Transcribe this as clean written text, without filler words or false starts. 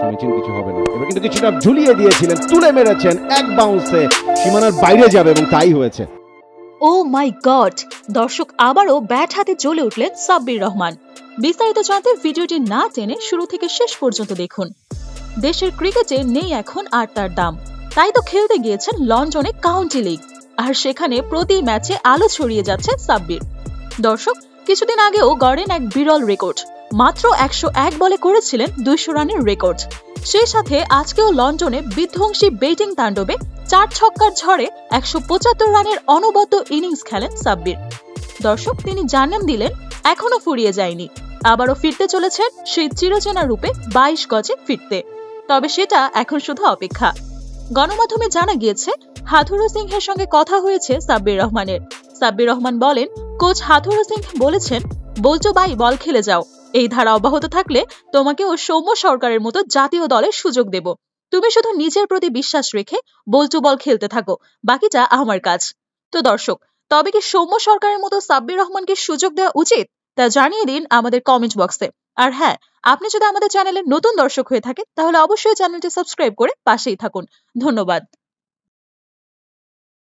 সমীচীন কিছু হবে না। এবার কিন্তু কিছুটা ঝুলিয়ে দিয়েছিলেন, তুলে মেরেছেন, এক বাউন্সে সীমানার বাইরে যাবে এবং তাই হয়েছে। ও মাই গড, দর্শক আবারও ব্যাট হাতে জ্বলে উঠলেন সাব্বির রহমান। বিস্তারিত জানতে ভিডিওটি না টেনে শুরু থেকে শেষ পর্যন্ত দেখুন। দেশের ক্রিকেটে নেই এখন আর তার দাম, তাই তো খেলতে গিয়েছেন লন্ডনে কাউন্টি লিগ, আর সেখানে প্রতি ম্যাচে আলো ছড়িয়ে যাচ্ছে সাব্বির। দর্শক, কিছুদিন আগেও গড়েন এক বিরল রেকর্ড, মাত্র 101 বলে করেছিলেন 200 রানের রেকর্ড। সেই সাথে আজকেও লন্ডনে বিধ্বংসী ব্যাটিং তাণ্ডবে 4 ছক্কার ঝড়ে 175 রানের অনবদ্য ইনিংস খেলেন সাব্বির। দর্শক, তিনি জানান দিলেন এখনো ফুরিয়ে যায়নি, আবারও ফিরতে চলেছেন সেই চিরচেনা রূপে 22 গজে ফিরতে। তবে সেটা এখন শুধু অপেক্ষা। গণমাধ্যমে জানা গিয়েছে হাথুরু সিংহের সঙ্গে কথা হয়েছে সাব্বির রহমানের। সাব্বির রহমান বলেন, কোচ হাথুরু সিংহ বলেছেন, বলছো ভাই বল খেলে যাও, এই ধারা অব্যাহত থাকলে তোমাকেও সৌম্য সরকারের মতো জাতীয় দলের সুযোগ দেব। তুমি শুধু নিজের প্রতি বিশ্বাস রেখে বলচু বল খেলতে থাকো, বাকিটা আমার কাজ। তো দর্শক, তবে কি সৌম্য সরকারের মতো সাব্বির রহমানকে সুযোগ দেওয়া উচিত? তা জানিয়ে দিন আমাদের কমেন্ট বক্সে। আর হ্যাঁ, আপনি যদি আমাদের চ্যানেলের নতুন দর্শক হয়ে থাকেন তাহলে অবশ্যই চ্যানেলটি সাবস্ক্রাইব করে পাশেই থাকুন। ধন্যবাদ।